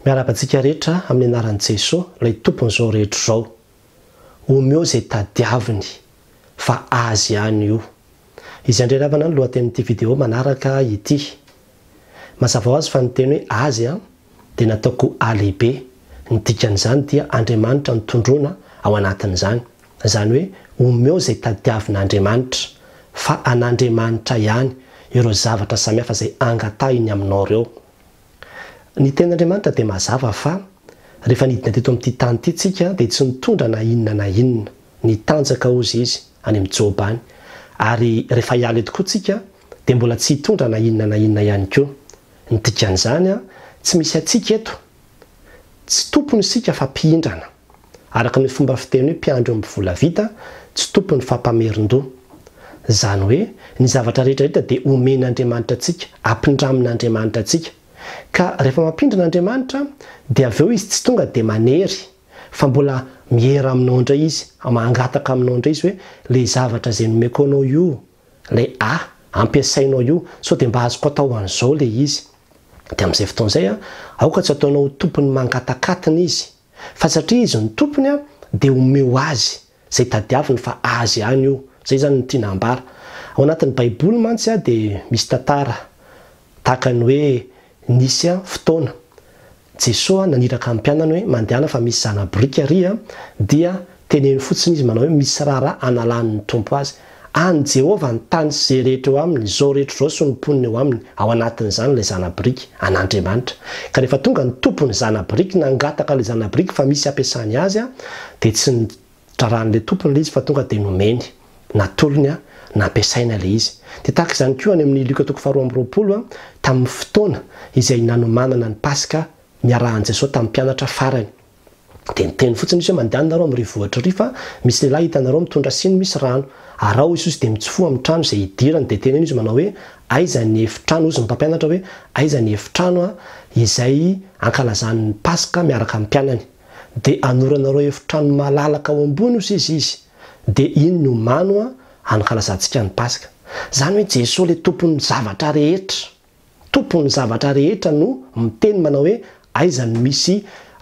Miarabantsika rehetra amin'ny anaran'i Jehovah, ilay tompon'izao rehetra izao. Omeo izay tadiaviny fa azy ihany io. Izy andreravana ny lohatenin'ity vidéo manaraka ity. Mazava ho azy fa ny teny hoe azy dia nataoko alehibe. Ny dikan'izany dia Andriamanitra ny tondrona ao anatin'izany. Izany hoe omeo izay tadiavin'Andriamanitra fa an'Andriamanitra ihany ireo zavatra samihafa izay angatahiny aminao ireo. Ny ten'Andriamanitra dia mazava fa rehefa nidina teto amin'ity tany ity tsika dia tsy nitondra na inona nitanjaka ozy izy any amin'ny Jehova. Ary rehefa hiala eto koa tsika dia mbola tsy hitondra na inona ihany koa. Ny dikan'izany tsy misy atsika eto. Tsy tompony isika fa mpihindrana. Araka ny fomba fiteny hoe mpiandro amin'ny vola vita, tsy tompony fa mpamerin-doha. Izany hoe ny zavatra rehetrarehetra dia omen'Andriamanitra antsika, ampindramin'Andriamanitra antsika. Ka rehefa mampindran'Andriamanitra dia avy eo izy tsy tonga dia manery fa mbola mihera aminao indray izy, mangataka aminao indray izy hoe ilay zavatra izay nomeko anao io, ilay ampiasainao io, sao dia mba azoko atao an'izao ilay izy. Dia amin'izay fotoana izay aoka tsy ataonao tompony mangatakatiny izy, fa satria izy ny tompony dia omeo azy izay tadiaviny fa azy ihany io. Izay zany ny tiana ambara. Ao anatin'ny Baiboly mantsy dia misy tantara tahaka ny hoe nisy fotoana Jehovah naniraka amin'ny mpianany hoe mandehana fa misy zana-biriky ary dia teneny fotsiny izy manao hoe misy raharaha analan'ny tompo azy. Any Jehovah ny tany sy rehetra eo aminy, izao rehetra izao sy ny mponina eo aminy, ao anatin'izany ilay zana-biriky an'Andriamanitra. Ka rehefa tonga ny tompony zana-biriky nangataka ilay zana-biriky fa misy ampiasany azy dia tsy nitraran'ilay tompony ilay izy fa tonga dia nomeny, natolony nampiasaina ilay izy. Dia tahaka izany koa any amin'ny Luka 4:20 tamin'ny fotoana izay nanomanana ny Paska niarahan'i Jesosy tamin'ny mpianatra farany. Dia niteny fotsiny izy hoe mandehanareo amin'ny rivotra ry fa misy lehilahy hitanareo mitondra siny misy rano. Arao izy dia mitsofoha amin'ny trano izay hidirany dia teneny izy manao hoe aiza ny efitrano, ozy ny mpampianatra hoe aiza ny efitrano izay ankalazan'ny Paska miaraka amin'ny mpianany. Dia anoranareo efitrano malalaka ao ambony izy. Dia iny no mano ankalazantsika ny Paska. Izany hoe Jesosy ilay tompon'ny zavatra rehetra. Tompon'ny zavatra rehetra no miteny manao hoe aiza ny misy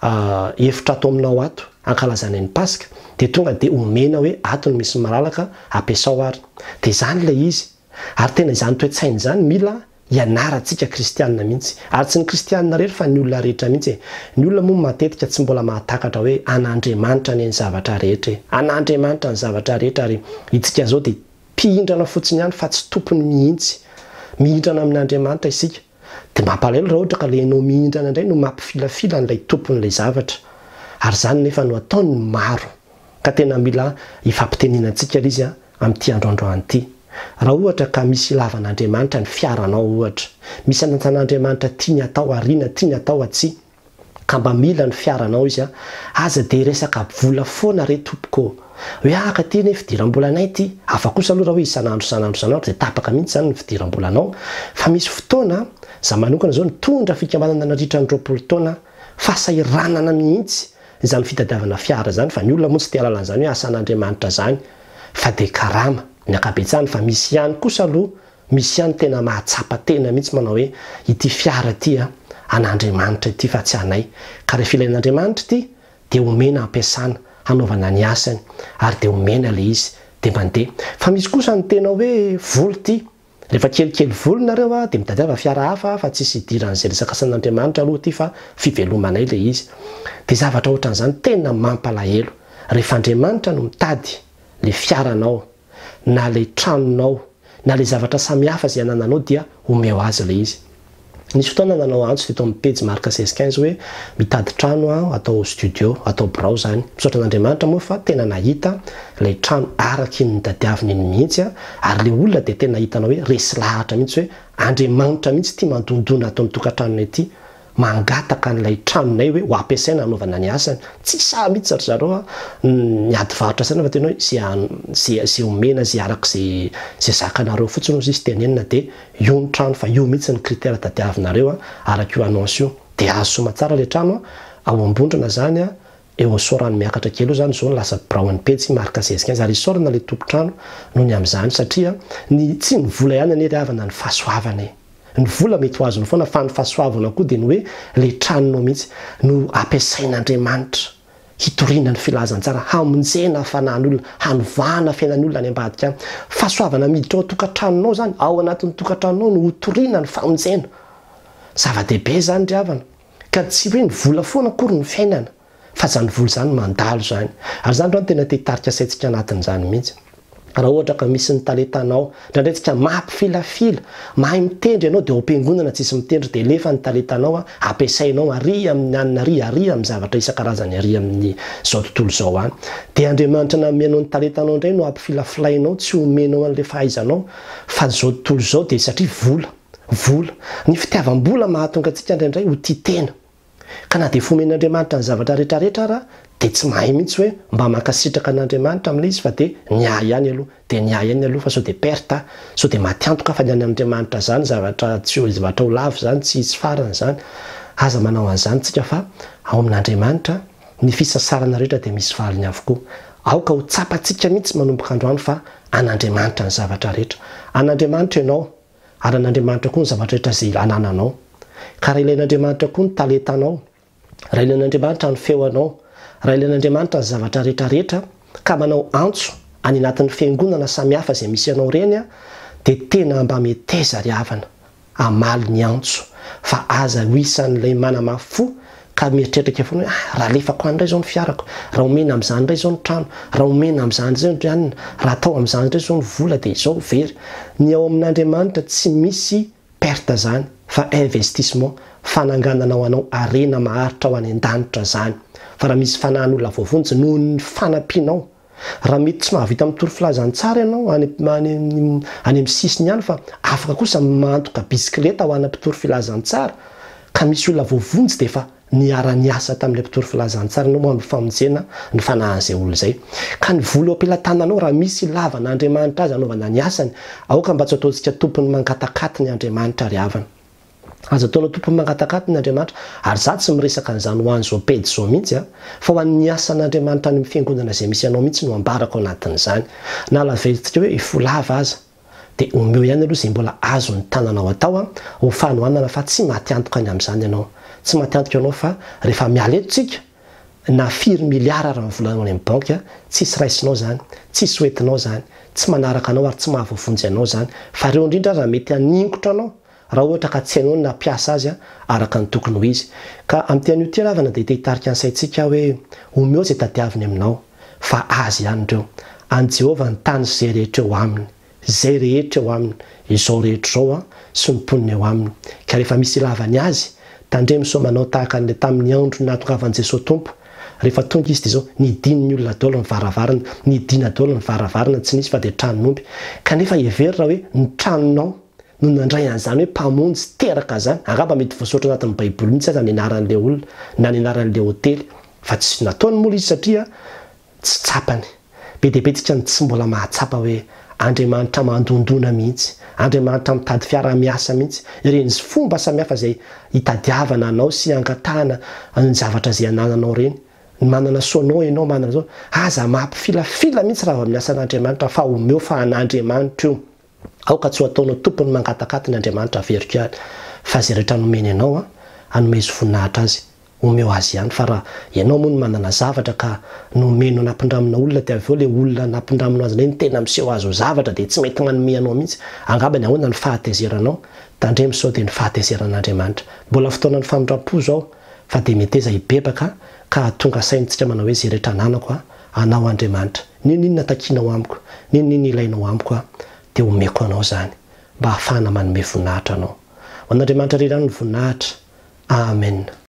efitra atao aminao ato ankalazana ny Paska, dia tonga dia omena hoe ato no misy malalaka ampiasao ary. Dia izany ilay izy. Ary tena izany toe-tsaina izany mila ianarantsika kristianina mihitsy. Ary tsy ny kristianina rehetra fa ny olona rehetra mihitsy. Ny olona moa matetika tsy mbola mahatakatra hoe an'Andriamanitra ny zavatra rehetra. An'Andriamanitra ny zavatra rehetra ary itsika zao dia mpihindrana fotsiny ihany fa tsy tompony mihitsy. Mihindrana amin'Andriamanitra isika. Dia mampalahelo raha ohatra ka ilay ianao mihindrana indray no mampifilafila n'ilay tompon'ilay zavatra. Ary izany nefa no ataony maro. Ka tena mila ifampiteninantsika izy amin'ity androandroany ity. Raha ohatra ka misy ilavan'Andriamanitra ny fiaranao ohatra, misy anantan'Andriamanitra tiany atao ariana, tiany atao atsy, ka mba mila ny fiaranao izy aza dia resaka vola foana re tompoko. Hoe ka ty ny fidiram-bolanay ty, hafa kosa aloha raha hoe isanandro dia tapaka mihitsy zany ny fidiram-bolanao. Fa misy fotoana za manokana zao nitondra fikambanana naritra ny 20 taona fahasahiranana mihitsy izany fitadiavana fiara zany, fa ny olona moa tsy tia lalana zany hoe asan'Andriamanitra zany, fa dia karama ny akabetsahany. Fa misy ihany kosa aloha, misy ihany tena mahatsapa tena mihitsy manao hoe ity fiara ity an'Andriamanitra ity fa tsy anay. Ka rehefa ilain'Andriamanitra ity dia omena ampiasana hanaovana ny asany ary dia omena ilay izy dia mandeha. Fa misy kosa ny tena hoe voly ity. Rehefa kelikely volonareo dia mitadiava fiara hafa fa tsy hidiran'izay resaka asan'Andriamanitra aloha ity fa fivelomanay ilay izy. Dia zavatra ohatran'izany tena mampalahelo. Rehefa Andriamanitra no mitady ilay fiaranao na ilay tranonao na ilay zavatra samihafa izay anananao dia omeo azy ilay izy. Nisy fotoana nanao antso teto amin'ny pejy Marka 16:15 hoe mitady trano atao studio, atao birao zany. Misaotra an'Andriamanitra moa fa tena nahita ilay trano araky ny tadiaviny iny mihitsy ary ilay olona dia tena hitanao hoe resy lahatra mihitsy hoe Andriamanitra mihitsy tia mandondona atao mitokantranonay ity, mangataka n'ilay tranonay hoe ho ampiasaina hanaovana ny asany. Tsy sahy mihitsy ry zareo niady varotra sana fa tena hoe zay omena zay arak'izay zakanareo fotsiny izy tenenina dia io ny trano fa io mihitsy ny kritera tadiavinareo araka io annonce io. Dia azo soma tsara ilay trano ao ambondrona zany eo sorany miakatra kely eo zany zao ny lasa braony petsy Marka 16:15 ary isorana ilay tompo trano noho ny amin'izany satria tsy ny vola ihany ny ry havana ny fahasoavana. ny vola mety ho azony foana fa ny fahasoavana koa dia ny hoe le tranonao mihitsy no ampiasain'Andriamanitra hitoriana ny filazantsara, hamonjena fanan'olona, hanovana fiainan'olona any ambadika any. Fahasoavana miditra ao tokantranonao zany, ao anatin'ny tokantranonao no hotoriana ny famonjena. Zava-dehibe zany ry havana, ka tsy hoe ny vola foana akory ny fiainana, fa zany vola zany mandalo zany. Ary zany raha tena te-hitarika saintsika anatin'izany mihitsy. Raha ohatra ka misy ny talentanao, ndraindraytsika mampifilafila, mahay mitendry ianao dia ao am-piangonana tsisy mitendry dia lefa ny talentanao ampiasainao ary amin'ny anina ary amin'ny zavatra isan-karazany ary amin'ny zao tontolo zao any. Dia Andriamanitra namenao ny talentanao indray no ampifilafilainao, tsy homenao an'ilay fahaizanao fa zao tontolo zao dia satria vola. Ny fitiavam-bola mahatonga antsika indraindray ho tia tena. Ka na dia fomen'Andriamanitra ny zavatra rehetrarehetra raha dia tsy mahay mihitsy hoe mba mankasitraka an'Andriamanitra amin'ilay izy fa dia niay ihany aloha fa sao dia perta, sao dia matiantoka fa ny an'Andriamanitra zany zavatra ho lavo zany tsy farany zany. Aza manao an'izany tsika fa ao amin'Andriamanitra ny fisasarana rehetra dia misy valiny avokoa. Aoka ho tsapantsika mihitsy manomboka androany fa an'Andriamanitra ny zavatra rehetra. An'Andriamanitra ianao ary an'Andriamanitra koa ny zavatra rehetra izay anananao. Ka raha ilain'Andriamanitra koa ny talentanao, raha ilain'Andriamanitra ny feoanao, raha ilain'Andriamanitra ny zavatra rehetrarehetra ka manao antso any anatin'ny fiangonana samihafa izay misy ianao reny dia tena mba meteza ry havana amaly ny antso fa aza ho isan'ilay manamafo ka mieritreritra foana hoe raha lefako andray zao ny fiarako, raha omena amin'izany indray zao ny trano, raha omena amin'izany zao ny anina, raha atao amin'izany indray zao ny vola dia izao very. Ny ao amin'Andriamanitra tsy misy perte zany fa investissement, fananganana ho anao arena maharitra ho any an-danitra zany. Fa raha misy fanan'olona voavonjy noho ny fanampianao, raha mety tsy mahavita mitory filazantsara ianao any amin'ny sisiny ihany fa afaka kosa mantoka bisikileta ho ana mpitory filazantsara, ka misy olona voavonjy dia fa niara-niasa tamin'ilay mpitory filazantsara no amin'ny famonjena ny fanahan'izay olona izay. Ka ny vola ao am-pelantananao raha misy lavan'Andriamanitra azy anaovana ny asany, aoka mba tsy ataontsika tompony mangatakaty ny Andriamanitra ry havana. Aza ataonao tompony mangatakaty ny Andriamanitra, ary za tsy miresaka an'izany ho an'izao pedy zao mihitsy fa ho an'ny asan'Andriamanitra any amin'ny fiangonana izay misy anao mihitsy no ambarako anatin'izany. Na lazaintsika hoe ifolava aza dia omeo ihany aloha izay mbola azo ny tananao atao ho fanohanana fa tsy matiantoka any amin'izany ianao. Tsy matiantoka ianao fa rehefa miala eto tsika na 4 miliara raha volanao any amin'ny banky tsisy raisinao zany, tsisy hoentinao zany, tsy manaraka anao ary tsy mahavovonjy anao zany. Fa ireo indrindra raha mety haningotra anao raha ohatra ka tsy hainao na piasa azy araka ny tokony ho izy. Ka amin'ity ity ravana dia te-hitarika ny saintsika hoe omeo izay tadiaviny aminao fa azy ihany ireo. Any Jehovah ny tany izay rehetra eo aminy, izay rehetra eo aminy, izao rehetra izao sy ny mponina eo aminy. Ka rehefa misy ilavany azy tandremo so manao tahaka an'ilay tamin'ny andro natongavan'i Jesosy Tompo. Rehefa tonga izy dia izao nidiny ny olona daholo ny varavarana, nidina daholo ny varavarana tsy nisy fa dia tranon'omby. Kanefa hevery raha hoe ny tranonao no nandray an'izany hoe mpamonjy teraka zany. Angamba mety voasoratra anatin'ny Baiboly mihitsy aza ny anaran'ilay olona na ny anaran'ilay hôtely, fa tsy nataony mola izy satria tsy tsapany. Be dia be tsika ny tsy mbola mahatsapa hoe Andriamanitra mandondona mihitsy, Andriamanitra mitady fiara-miasa mihitsy, ireny fomba samihafa izay hitadiavana anao sy angatahana ny zavatra izay anananao reny. Manana soanao ianao manana zao, aza mampifilafila mihitsy raha amin'ny asan'Andriamanitra fa omeo fa an'Andriamanitra io. Aoka tsy ho ataonao tompony mangatakaty ny Andriamanitra veriko ihany fa izay rehetra nomeny ianao anomezo voninahitra azy, omeo azy ihany. Fa raha ianao moa no manana zavatra ka nomeno nampindramina olona dia avy eo ilay olona nampindramina azy ny tena miseho azo zavatra dia tsy mety manome anao mihitsy, angamba ny ahoana ny fahatezeranao. Tandremo sao dia ny fahatezeran'Andriamanitra. Mbola fotoana ny famindram-po zao fa dia meteza hibebaka ka tonga saintsika manao hoe izay rehetra ananako anao Andriamanitra, ninona takianao amiko, ninona ilainao amiko dia omeko anao zany mba hahafahana manome voninahitra anao. Ho an'Andriamanitra rirany ny voninahitra. Amen.